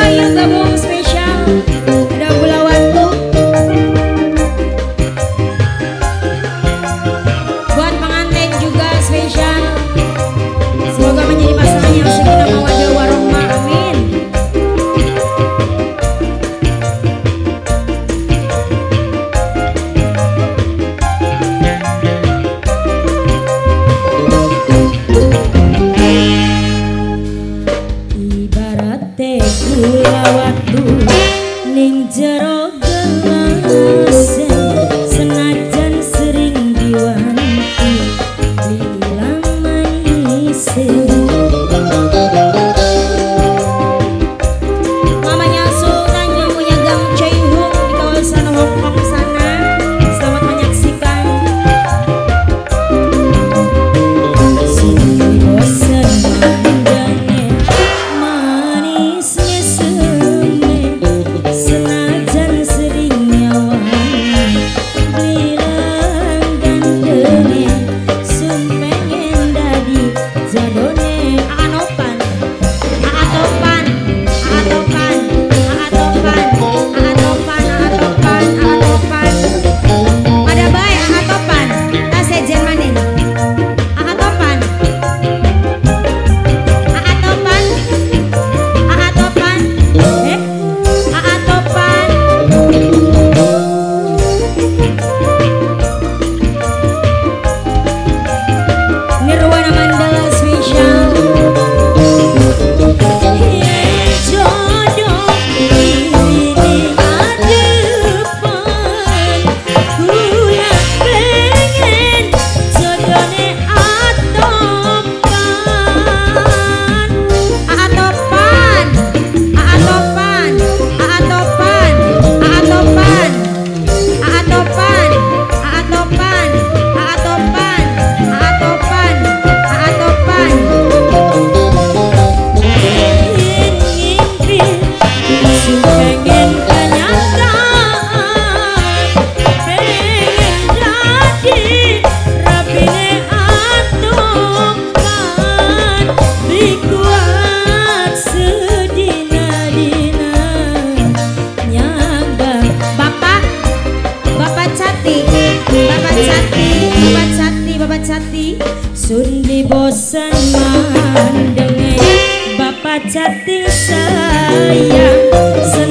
Ayo gabung spesial. Ada gula waktu. Buat pengantin juga spesial. Semoga menjadi pasangan yang sakinah mawaddah warahmah. Amin. Gula waktu ning jero gelas senajan sering diwanti bilang manis. Mamanya Sultan yang punya gang Choi Hung di kawasan Hong Kong sana, selamat menyaksikan. Sini bosan mandangnya manisnya senajan sering nyawa bilang gandengnya sun pengen dadi jadone aatopan aatopan aatopan aatopan aatopan aatopan aatopan ada bae aatopan tas sejen maning aatopan aatopan aatopan aatopan Nirwana Mandala spesial. Jodoh ini adepan kula pengen jodone atopan aatopan aatopan aatopan aatopan aatopan aatopan aatopan aatopan aatopan ngimpi pengen kenyataan pengen jadi rapine atopan dikuat sedina-dina nyangga Bapak Cati Bapak Cati Bapak Cati Bapak Cati sundi bosan mandenge Bapak Cati sayang